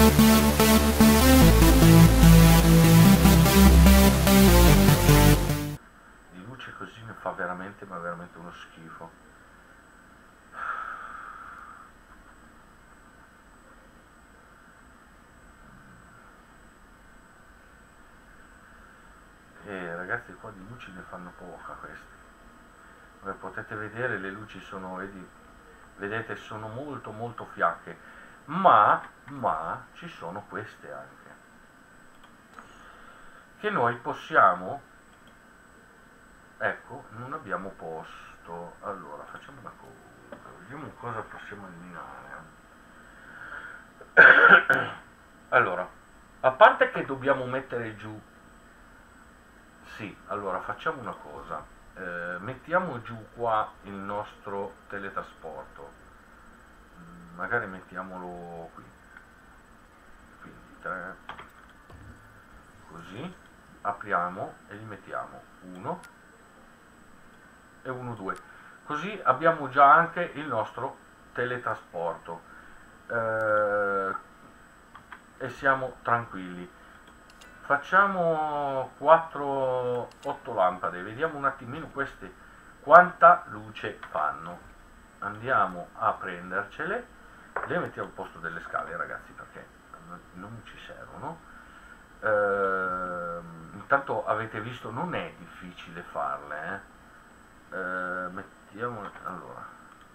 Di luce così ne fa veramente, ma veramente uno schifo. E ragazzi, qua di luci ne fanno poca questi. Come potete vedere, le luci sono, vedete, sono molto molto fiacche, ma ci sono queste anche, che noi possiamo, ecco, non abbiamo posto. Allora facciamo una cosa, vediamo cosa possiamo eliminare. Allora, a parte che dobbiamo mettere giù, sì, allora facciamo una cosa, mettiamo giù qua il nostro teletrasporto. Magari mettiamolo qui, quindi 3, così, apriamo e li mettiamo 1 e 1, 2, così abbiamo già anche il nostro teletrasporto, e siamo tranquilli. Facciamo 4, 8 lampade, vediamo un attimino queste quanta luce fanno. Andiamo a prendercele, le mettiamo al posto delle scale, ragazzi, perché non ci servono. Intanto avete visto, non è difficile farle, mettiamo, allora,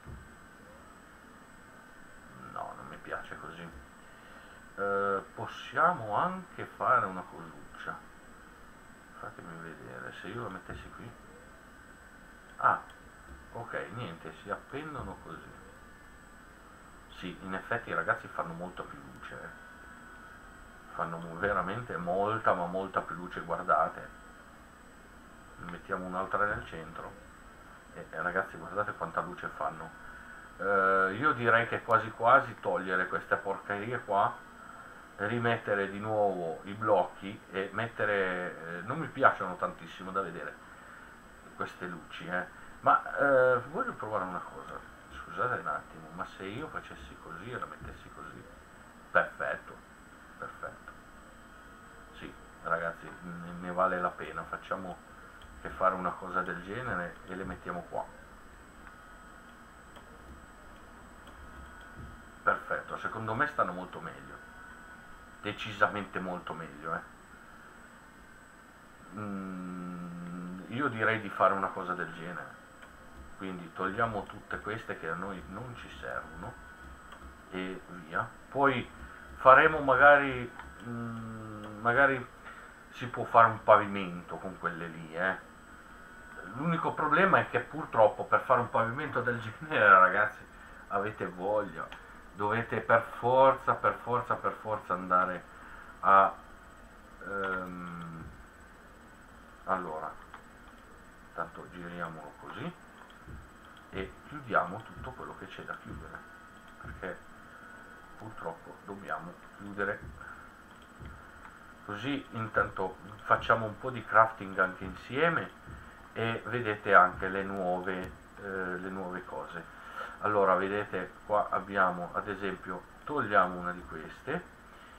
no, non mi piace così. Possiamo anche fare una cosuccia, fatemi vedere, se io la mettessi qui, ah, ok, niente, si appendono così. Sì, in effetti i ragazzi fanno molto più luce, fanno veramente molta, ma molta più luce, guardate. Ne mettiamo un'altra nel centro e ragazzi, guardate quanta luce fanno. Io direi che quasi quasi togliere queste porcherie qua, rimettere di nuovo i blocchi e mettere, non mi piacciono tantissimo da vedere queste luci, ma voglio provare una cosa, scusate un attimo, ma se io facessi così e la mettessi così, perfetto, perfetto, sì ragazzi, ne vale la pena, facciamo che fare una cosa del genere e le mettiamo qua, perfetto, secondo me stanno molto meglio, decisamente molto meglio, io direi di fare una cosa del genere, quindi togliamo tutte queste che a noi non ci servono e via. Poi faremo magari, magari si può fare un pavimento con quelle lì, l'unico problema è che purtroppo per fare un pavimento del genere, ragazzi, avete voglia, dovete per forza andare a allora, tanto giriamolo così e chiudiamo tutto quello che c'è da chiudere, perché purtroppo dobbiamo chiudere, così intanto facciamo un po' di crafting anche insieme e vedete anche le nuove cose. Allora vedete qua abbiamo, ad esempio, togliamo una di queste,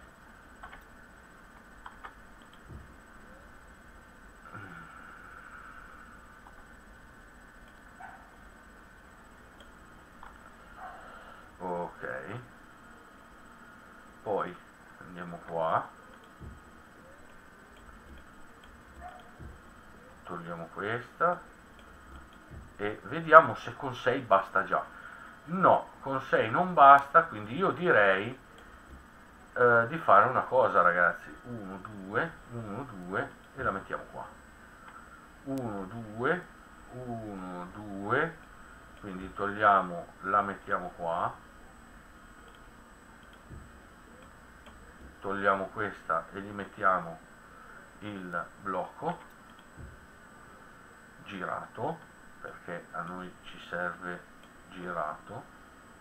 ok, poi andiamo qua, togliamo questa e vediamo se con 6 basta già. No, con 6 non basta, quindi io direi di fare una cosa, ragazzi, 1, 2, 1, 2 e la mettiamo qua, 1, 2, 1, 2, quindi togliamo, la mettiamo qua, togliamo questa e gli mettiamo il blocco girato, perché a noi ci serve girato,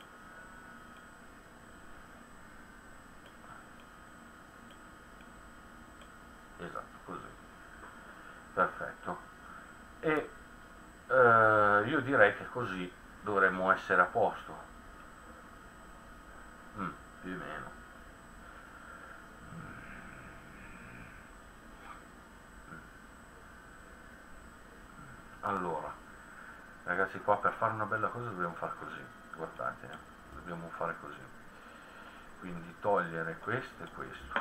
esatto, così, perfetto, e io direi che così dovremmo essere a posto, più o meno. ragazzi, qua per fare una bella cosa dobbiamo fare così, guardate, dobbiamo fare così, quindi togliere questo e questo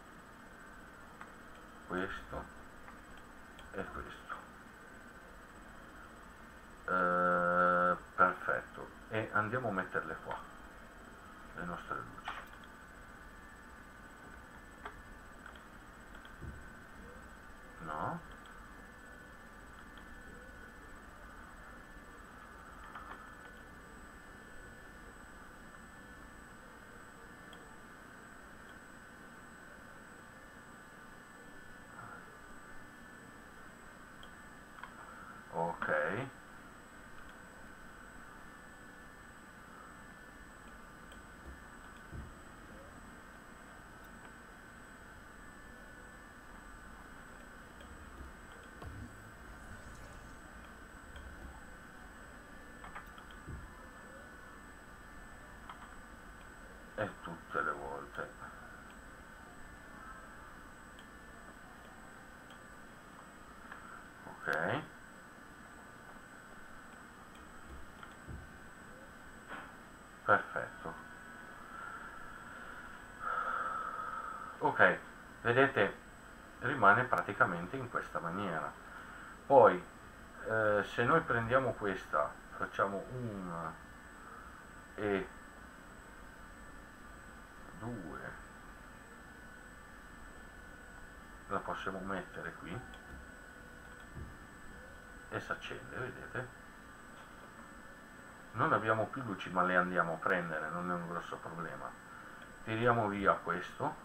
e questo, perfetto, e andiamo a metterle qua le nostre luci. No, ok, e tutte le volte, ok, perfetto, ok, vedete, rimane praticamente in questa maniera. Poi se noi prendiamo questa, facciamo 1 e 2, la possiamo mettere qui e si accende, vedete? Non abbiamo più luci, ma le andiamo a prendere, non è un grosso problema. Tiriamo via questo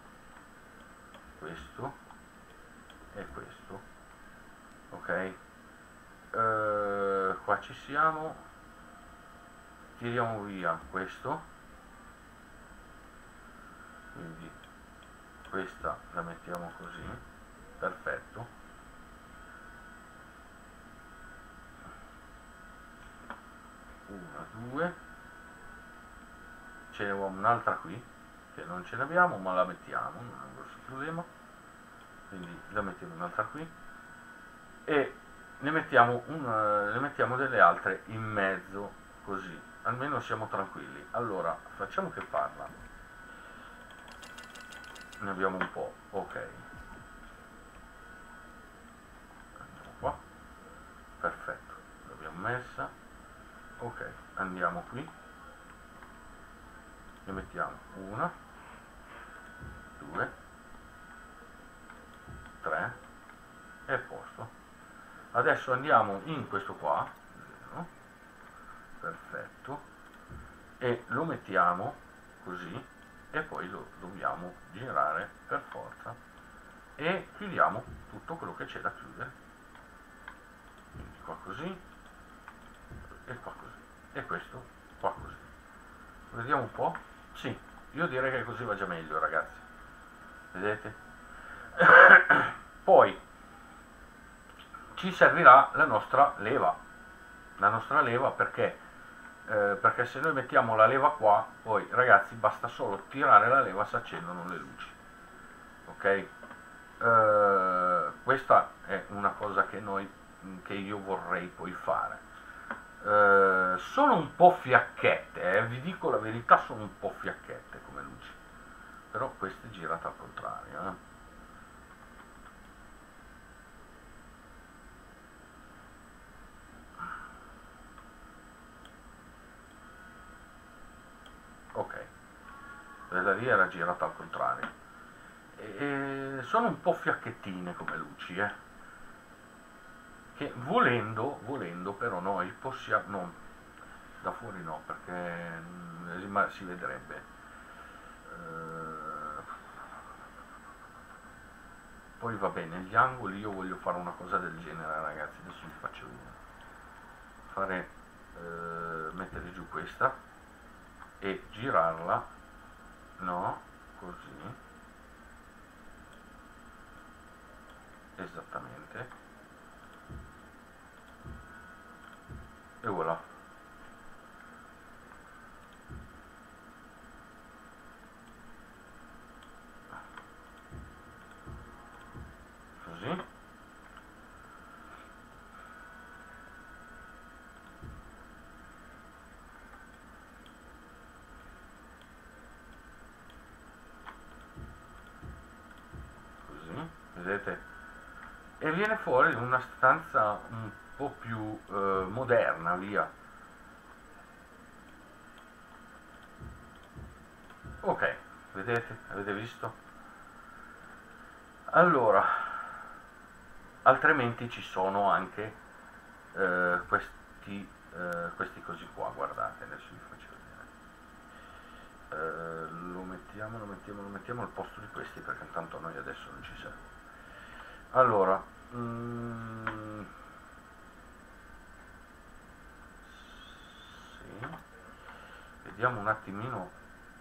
e questo, ok? Qua ci siamo, tiriamo via questo, quindi questa la mettiamo così, perfetto, 1, 2, ce ne vuole un'altra qui, che non ce l'abbiamo, ma la mettiamo, non è un grosso problema, quindi la mettiamo un'altra qui, e ne mettiamo delle altre in mezzo, così almeno siamo tranquilli. Allora facciamo che parla, ne abbiamo un po', ok, andiamo qua, perfetto, l'abbiamo messa, ok, andiamo qui, ne mettiamo 1, 2, 3 e a posto. Adesso andiamo in questo qua, perfetto, e lo mettiamo così e poi lo dobbiamo girare per forza e chiudiamo tutto quello che c'è da chiudere, quindi qua così e qua così e questo qua così. Vediamo un po', sì, io direi che così va già meglio, ragazzi, vedete? Poi ci servirà la nostra leva perché se noi mettiamo la leva qua, poi ragazzi basta solo tirare la leva, si accendono le luci, ok? Questa è una cosa che io vorrei poi fare. Sono un po' fiacchette, vi dico la verità, sono un po' fiacchette come luci, però questa è girata al contrario, ok, quella lì era girata al contrario, e sono un po' fiacchettine come luci, che volendo però noi possiamo, no, da fuori no, perché si vedrebbe, poi va bene, gli angoli, io voglio fare una cosa del genere, ragazzi, adesso vi faccio vedere, mettere giù questa e girarla, no, così, esattamente, e voilà, così, vedete? E viene fuori una stanza un po' più moderna, via. Ok, vedete? Avete visto? Allora, altrimenti ci sono anche questi così qua, guardate, adesso vi faccio vedere. Lo mettiamo al posto di questi perché intanto a noi adesso non ci serve. Allora, sì, vediamo un attimino.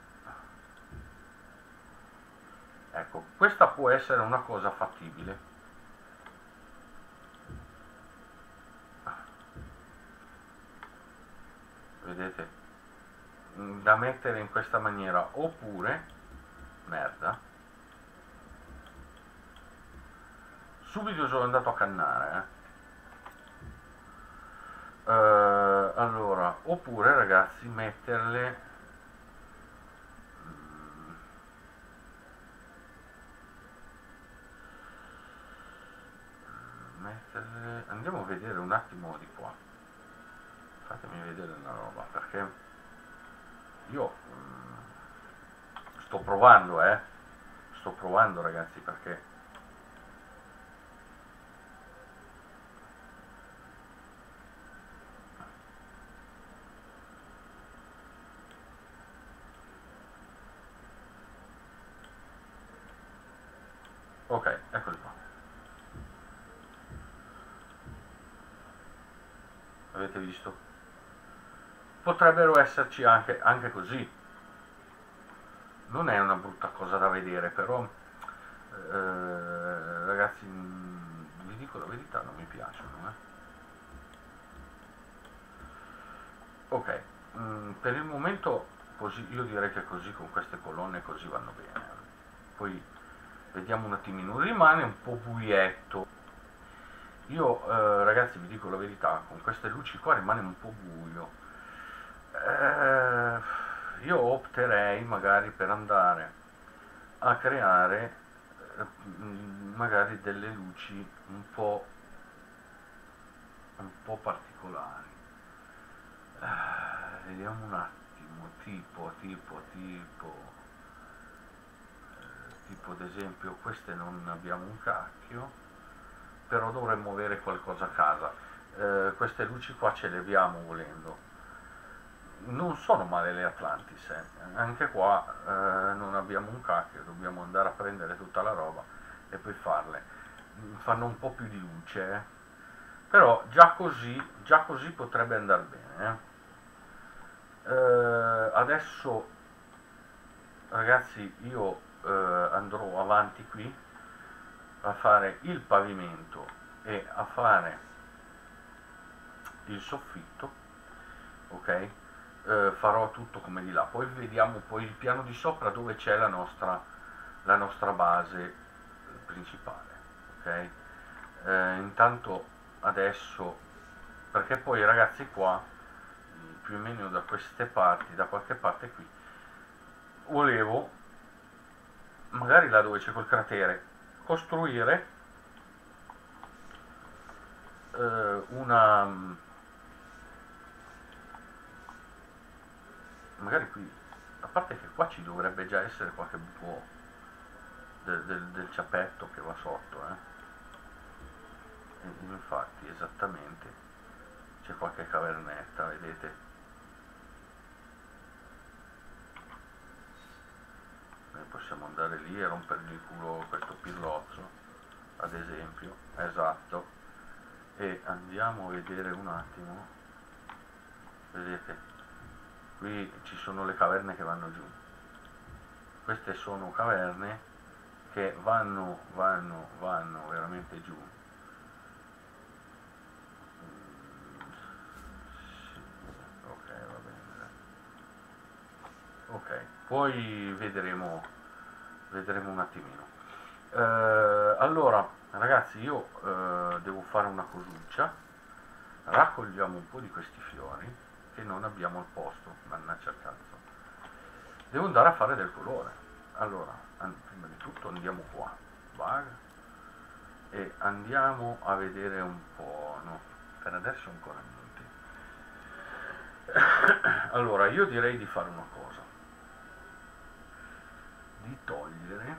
Ecco, questa può essere una cosa fattibile. Vedete? Da mettere in questa maniera, oppure, merda, subito sono andato a cannare, allora, oppure ragazzi, metterle andiamo a vedere un attimo di qua, fatemi vedere una roba, perché io sto provando ragazzi, perché ok, eccoli qua, avete visto? Potrebbero esserci anche così, non è una brutta cosa da vedere, però ragazzi, vi dico la verità, non mi piacciono, ok, per il momento così, io direi che così, con queste colonne così vanno bene, poi vediamo un attimino, rimane un po' buietto, io ragazzi vi dico la verità, con queste luci qua rimane un po' buio, io opterei magari per andare a creare magari delle luci un po' particolari. Vediamo un attimo, tipo ad esempio queste non abbiamo un cacchio, però dovremmo avere qualcosa a casa. Queste luci qua ce le abbiamo volendo. Non sono male le Atlantis, anche qua non abbiamo un cacchio, dobbiamo andare a prendere tutta la roba e poi farle. Fanno un po' più di luce, però già così potrebbe andare bene. Adesso ragazzi io andrò avanti qui a fare il pavimento e a fare il soffitto, ok? Farò tutto come di là, poi vediamo poi il piano di sopra dove c'è la nostra base principale, ok? Intanto adesso, perché poi ragazzi qua più o meno da queste parti, da qualche parte qui, volevo magari là dove c'è quel cratere costruire magari qui, a parte che qua ci dovrebbe già essere qualche buco del ciappetto che va sotto, e infatti esattamente c'è qualche cavernetta, vedete? Noi possiamo andare lì e rompergli il culo questo pillozzo, ad esempio, esatto, e andiamo a vedere un attimo, vedete? Qui ci sono le caverne che vanno giù, queste sono caverne che vanno veramente giù. Sì, ok, va bene. Ok, poi vedremo un attimino. Allora, ragazzi, io devo fare una cosuccia, raccogliamo un po' di questi fiori che non abbiamo al posto, mannaggia il cazzo. Devo andare a fare del colore. Allora, prima di tutto andiamo qua, bag, e andiamo a vedere un po'. No, per adesso ancora niente. Allora io direi di fare una cosa, di togliere,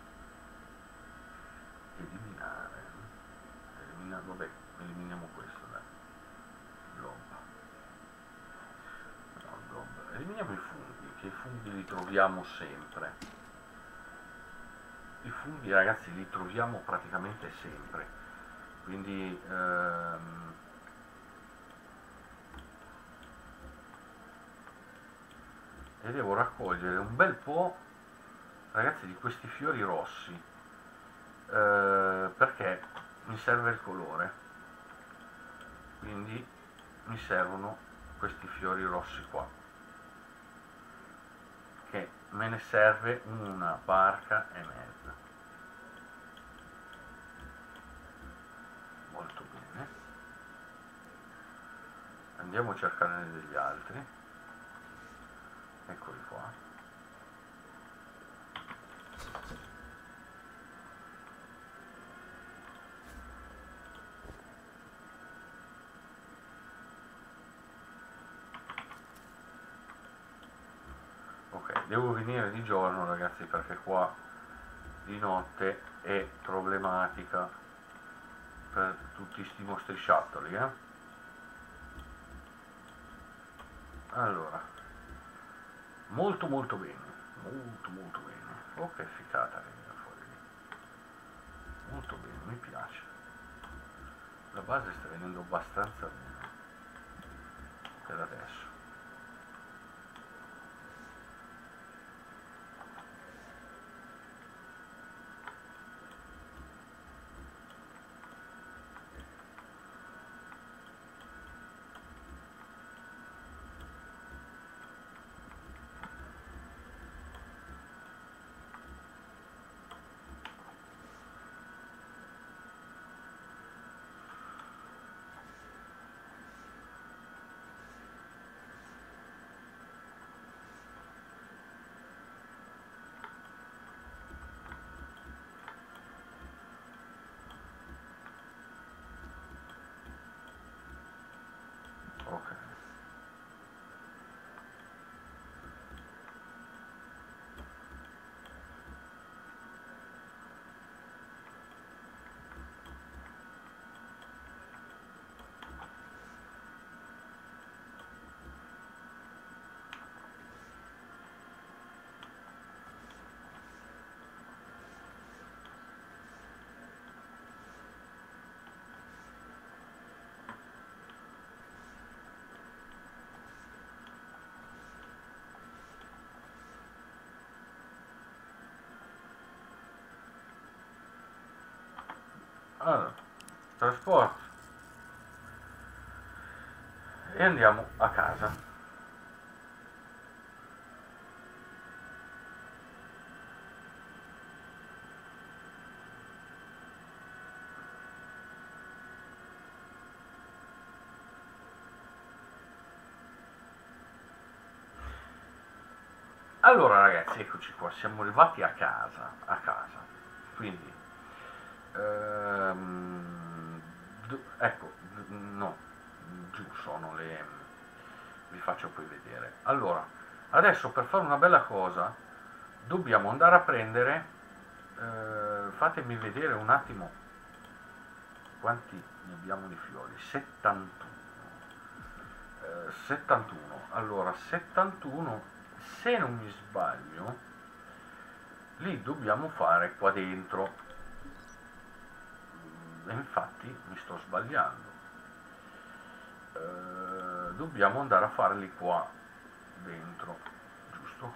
eliminare, vabbè, eliminiamo questo, dai, blob, no, blob. Eliminiamo i funghi, che i funghi li troviamo sempre. I funghi, ragazzi, li troviamo praticamente sempre, quindi e devo raccogliere un bel po', ragazzi, di questi fiori rossi, perché mi serve il colore, quindi mi servono questi fiori rossi qua, che me ne serve una barca e mezza. Molto bene, andiamo a cercare degli altri, eccoli qua. Ok, devo venire di giorno, ragazzi, perché qua di notte è problematica per tutti sti mostri sciattoli, Allora, molto molto bene, molto molto bene. Oh, che ficata che viene fuori lì. Molto bene, mi piace. La base sta venendo abbastanza bene per adesso. Ok. Allora, trasporto e andiamo a casa. Allora ragazzi, eccoci qua, siamo arrivati a casa, quindi ecco, no, giù sono vi faccio poi vedere. Allora, adesso per fare una bella cosa dobbiamo andare a prendere, fatemi vedere un attimo quanti ne abbiamo di fiori, 71. 71, allora 71, se non mi sbaglio li dobbiamo fare qua dentro, e infatti mi sto sbagliando, dobbiamo andare a farli qua dentro, giusto?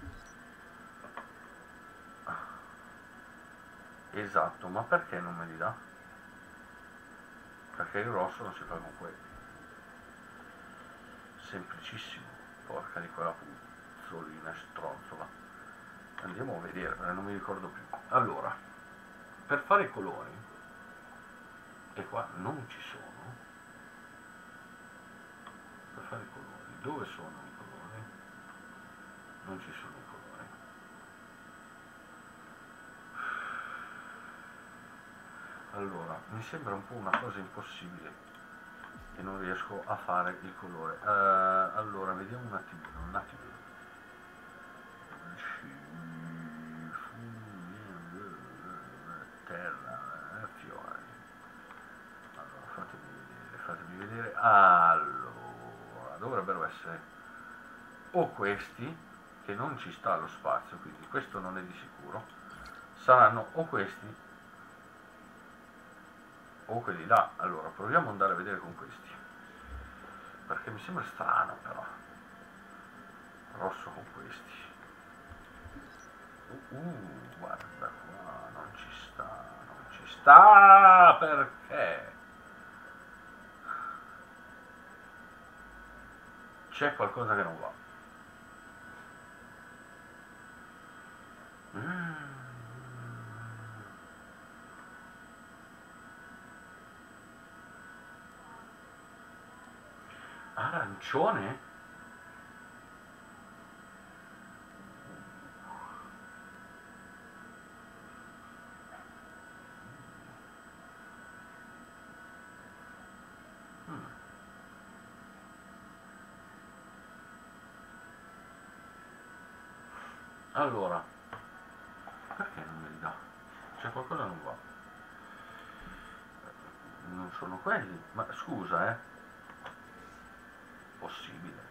Esatto, ma perché non me li dà? Perché il rosso non si fa con quelli. Semplicissimo, porca di quella puzzolina stronzola. Andiamo a vedere, perché non mi ricordo più. Allora, per fare i colori, e qua non ci sono, per fare i colori, dove sono i colori? Non ci sono i colori. allora mi sembra un po' una cosa impossibile e non riesco a fare il colore. Allora vediamo un attimino. Terra, fiori. Allora fatemi vedere. Allora dovrebbero essere o questi, che non ci sta lo spazio, quindi questo non è di sicuro, saranno o questi o quelli là. Allora proviamo ad andare a vedere con questi, perché mi sembra strano però rosso con questi. Guarda qua, non ci sta, perché c'è qualcosa che non va. Arancione? Allora, perché non me li dà? C'è qualcosa che non va. Non sono quelli, ma scusa, possibile.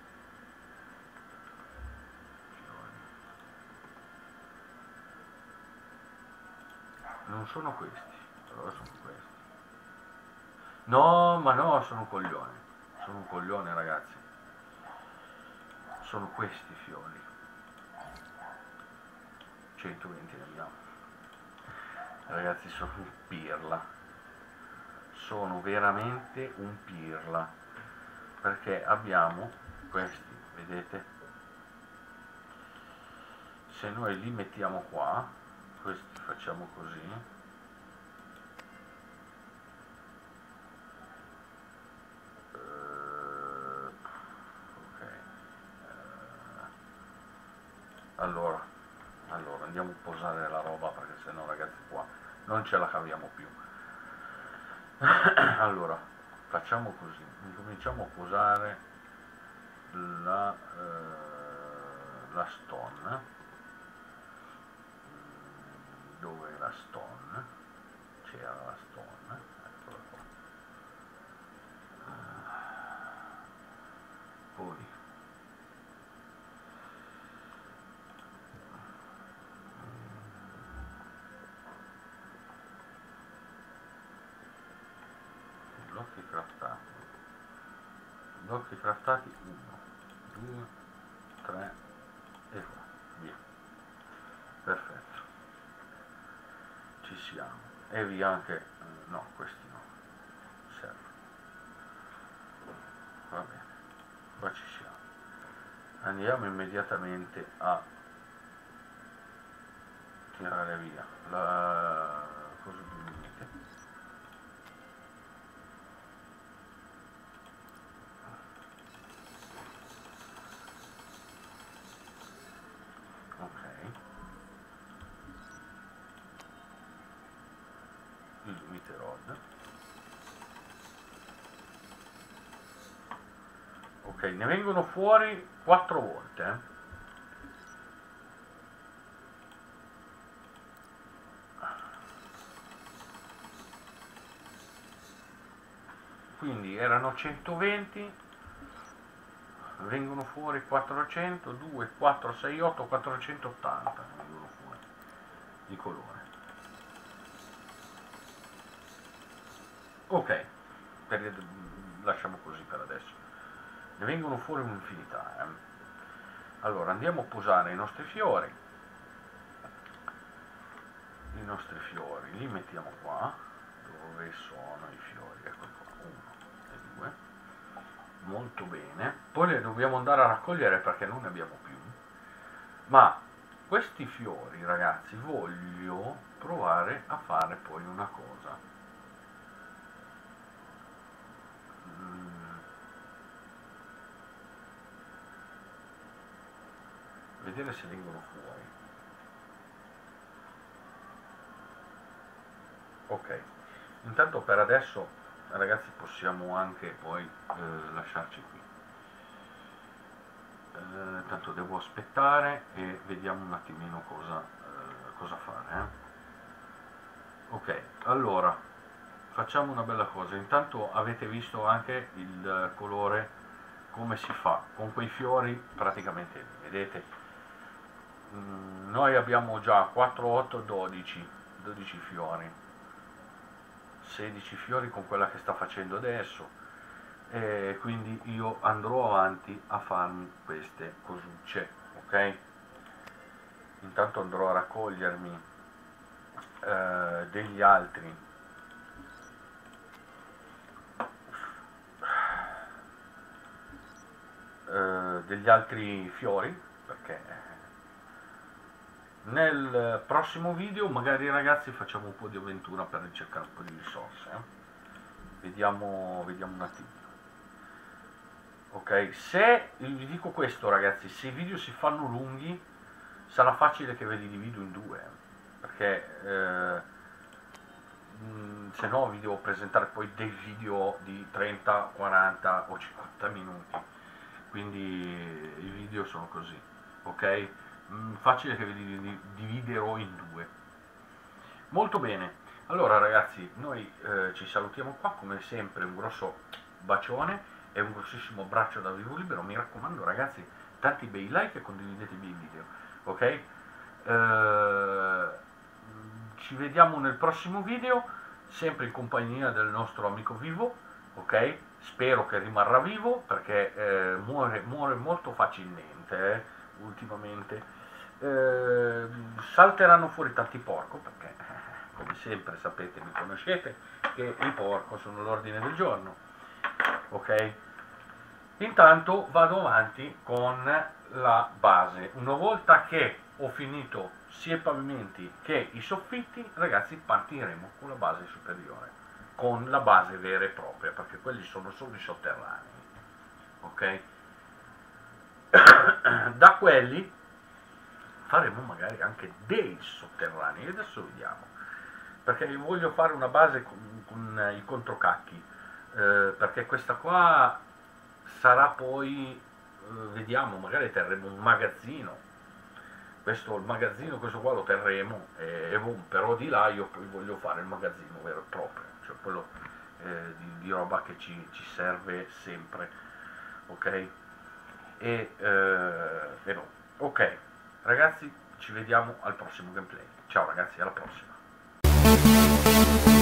Non sono questi, allora sono questi. No, ma no, sono un coglione. Sono un coglione, ragazzi. Sono questi fiori. 120 ne abbiamo. Ragazzi, sono un pirla. Sono veramente un pirla. Perché abbiamo questi, vedete? Se noi li mettiamo qua, questi facciamo così. Allora andiamo a posare la roba, perché sennò ragazzi qua non ce la caviamo più. Allora facciamo così, cominciamo a posare la stone. Dove è la stone? C'era la stone, eccola qua. Poi blocchi craftati 1, 2, 3 e qua, via. Perfetto, ci siamo. E via anche, no, questi no, serve. Va bene, qua ci siamo. Andiamo immediatamente a tirare via la cosa di limite. Ok, il limite rod. Ok, ne vengono fuori 4 volte, Quindi erano 120, vengono fuori 400, 2, 4, 6, 8, 480 vengono fuori di colore. Ok, lasciamo così per adesso. Ne vengono fuori un'infinità. Allora andiamo a posare i nostri fiori. Li mettiamo qua. Dove sono i fiori? Ecco qua, 1 e 2. Molto bene. Poi li dobbiamo andare a raccogliere perché non ne abbiamo più. Ma questi fiori, ragazzi, voglio provare a fare poi una cosa. Vedere se vengono fuori. Ok, intanto per adesso ragazzi possiamo anche poi lasciarci qui. Tanto devo aspettare e vediamo un attimino cosa fare. Ok, allora facciamo una bella cosa. Intanto avete visto anche il colore, come si fa con quei fiori praticamente, vedete. Noi abbiamo già 4, 8, 12 fiori, 16 fiori con quella che sta facendo adesso, e quindi io andrò avanti a farmi queste cosucce, ok? Intanto andrò a raccogliermi degli altri fiori, perché nel prossimo video magari ragazzi facciamo un po' di avventura per ricercare un po' di risorse. Vediamo un attimo. Ok, se vi dico questo ragazzi, se i video si fanno lunghi sarà facile che ve li divido in due, perché se no vi devo presentare poi dei video di 30, 40 o 50 minuti, quindi i video sono così, ok? Facile che ve li dividerò in due. Molto bene, allora ragazzi, noi ci salutiamo qua, come sempre un grosso bacione e un grossissimo abbraccio da Vivo Libero. Mi raccomando ragazzi, tanti bei like e condividetevi il video, ok? Ci vediamo nel prossimo video, sempre in compagnia del nostro amico Vivo, ok? Spero che rimarrà vivo, perché muore molto facilmente ultimamente. Salteranno fuori tanti porco, perché come sempre sapete, mi conoscete, che i porco sono l'ordine del giorno, ok? Intanto vado avanti con la base. Una volta che ho finito sia i pavimenti che i soffitti, ragazzi, partiremo con la base superiore, con la base vera e propria, perché quelli sono solo i sotterranei, ok? Da quelli faremo magari anche dei sotterranei, adesso vediamo, perché voglio fare una base con i controcacchi, perché questa qua sarà poi, vediamo, magari terremo un magazzino, il magazzino questo qua lo terremo, però di là io poi voglio fare il magazzino vero e proprio, cioè quello di roba che ci serve sempre, ok? No. Ok ragazzi, ci vediamo al prossimo gameplay. Ciao ragazzi, alla prossima.